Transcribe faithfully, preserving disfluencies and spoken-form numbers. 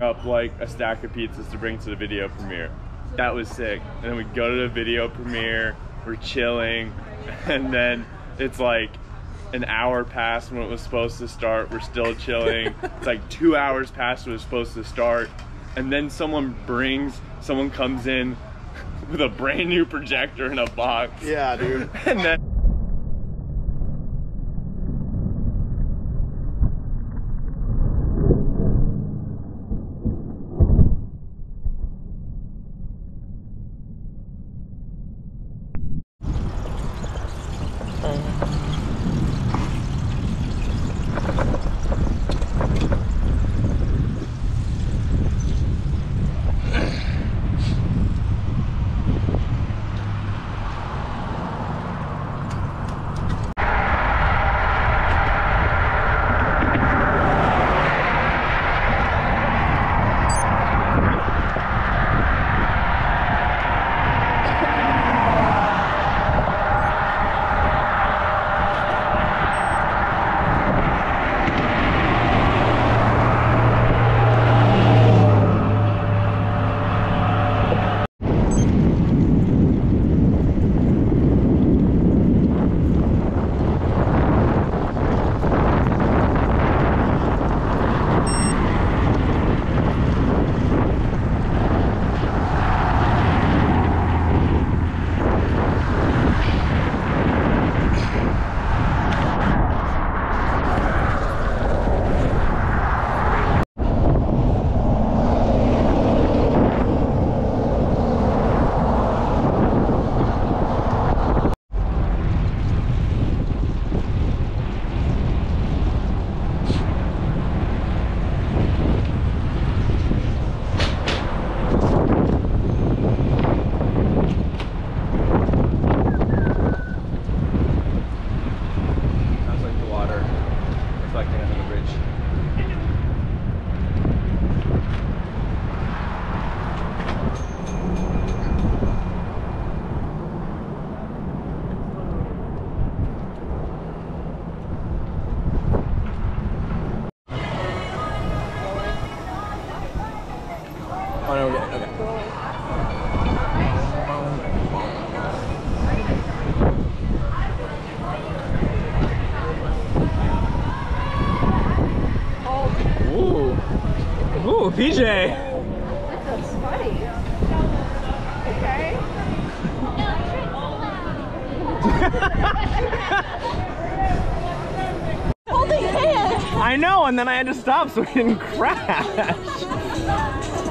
up like a stack of pizzas to bring to the video premiere. That was sick. And then we go to the video premiere, we're chilling, and then it's like an hour past when it was supposed to start, we're still chilling. It's like two hours past when it was supposed to start, and then someone brings, someone comes in with a brand new projector in a box. Yeah, dude. And then Oh, no, okay, okay. Ooh. Ooh, P J. That's funny. Okay. Holding hands. I know, and then I had to stop so we didn't crash.